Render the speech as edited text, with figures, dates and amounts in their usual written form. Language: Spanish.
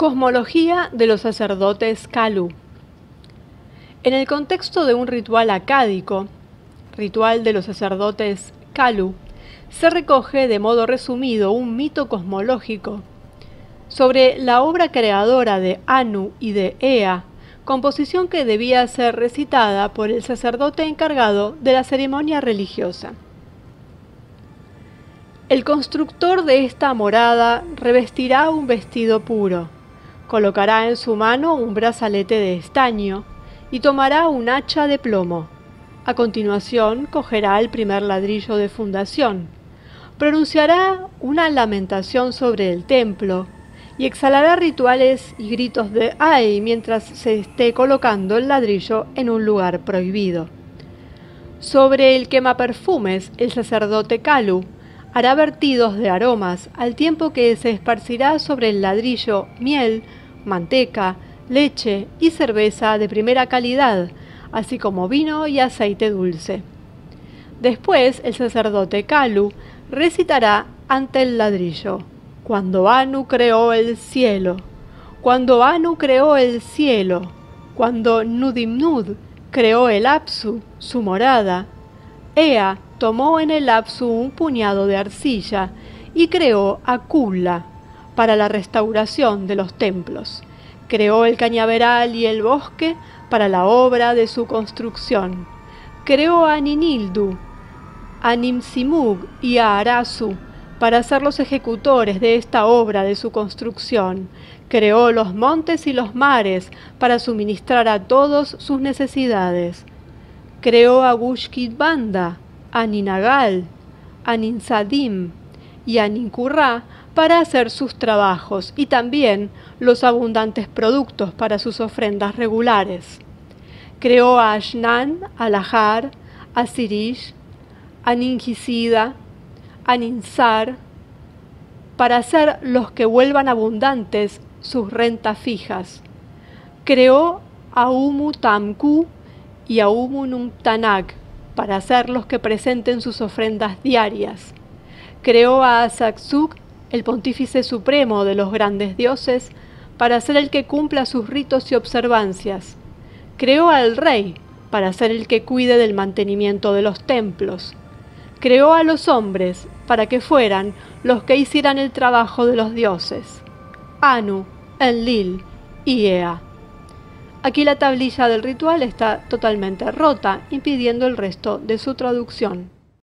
Cosmología de los sacerdotes Kalu. En el contexto de un ritual acádico, ritual de los sacerdotes Kalu, se recoge de modo resumido un mito cosmológico sobre la obra creadora de Anu y de Ea, composición que debía ser recitada por el sacerdote encargado de la ceremonia religiosa. El constructor de esta morada revestirá un vestido puro, colocará en su mano un brazalete de estaño y tomará un hacha de plomo. A continuación cogerá el primer ladrillo de fundación, pronunciará una lamentación sobre el templo y exhalará rituales y gritos de ¡ay! Mientras se esté colocando el ladrillo en un lugar prohibido. Sobre el quemaperfumes, el sacerdote Kalu hará vertidos de aromas al tiempo que se esparcirá sobre el ladrillo miel, manteca, leche y cerveza de primera calidad, así como vino y aceite dulce. Después el sacerdote Kalu recitará ante el ladrillo: cuando Anu creó el cielo, cuando Anu creó el cielo, cuando Nudimnud creó el Apsu, su morada, Ea tomó en el Apsu un puñado de arcilla y creó a Kulla para la restauración de los templos. Creó el cañaveral y el bosque para la obra de su construcción. Creó a Ninildu, a Nimsimug y a Arasu para ser los ejecutores de esta obra de su construcción. Creó los montes y los mares para suministrar a todos sus necesidades. Creó a Gushkitbanda, a Ninagal, a Ninsadim y a Ninkurra para hacer sus trabajos y también los abundantes productos para sus ofrendas regulares. Creó a Ashnan, a Lahar, a Sirish, a Ningisida, a Ninsar, para hacer los que vuelvan abundantes sus rentas fijas. Creó a Umu Tamku y a Umu Numtanak para hacer los que presenten sus ofrendas diarias. Creó a Asaksuk, el pontífice supremo de los grandes dioses, para ser el que cumpla sus ritos y observancias. Creó al rey para ser el que cuide del mantenimiento de los templos. Creó a los hombres para que fueran los que hicieran el trabajo de los dioses: Anu, Enlil y Ea. Aquí la tablilla del ritual está totalmente rota, impidiendo el resto de su traducción.